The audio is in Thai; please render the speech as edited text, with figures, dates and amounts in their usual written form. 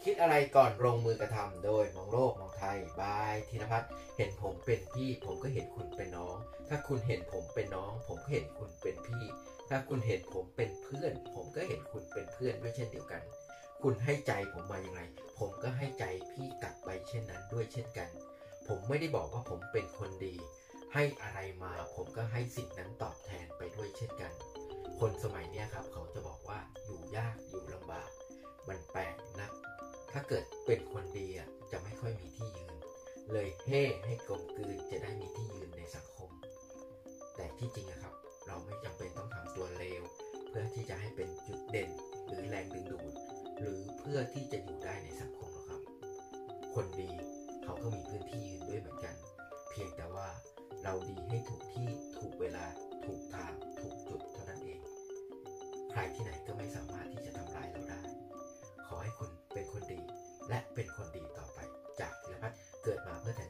คิดอะไรก่อนลงมือกระทำโดยมองโลกมองไทยบายธีรพัฒน์เห็นผมเป็นพี่ผมก็เห็นคุณเป็นน้องถ้าคุณเห็นผมเป็นน้องผมก็เห็นคุณเป็นพี่ถ้าคุณเห็นผมเป็นเพื่อนผมก็เห็นคุณเป็นเพื่อนด้วยเช่นเดียวกันคุณให้ใจผมมาอย่างไรผมก็ให้ใจพี่กลับไปเช่นนั้นด้วยเช่นกันผมไม่ได้บอกว่าผมเป็นคนดีให้อะไรมาผมก็ให้สิ่งนั้นตอบแทนไปด้วยเช่นกันคนสมัยนี้ครับเขาจะบอกว่าอยู่ยากอยู่ลำบากมันแปลกนะถ้าเกิดเป็นคนดีจะไม่ค่อยมีที่ยืนเลยให้กลมกลืนจะได้มีที่ยืนในสังคมแต่ที่จริงครับเราไม่จำเป็นต้องทำตัวเลวเพื่อที่จะให้เป็นจุดเด่นหรือแรงดึงดูดหรือเพื่อที่จะอยู่ได้ในสังคมหรอกครับคนดีเขาก็มีพื้นที่ยืนด้วยเหมือนกันเพียงแต่ว่าเราดีให้ถูกที่ถูกเวลาถูกทางถูกจุดเท่านั้นเองใครที่ไหนก็ไม่สามารถที่จะทำร้ายเราได้ขอให้คุณเป็นคนดีและเป็นคนดีต่อไปจากธีรพัฒน์เกิดมาเพื่อแทน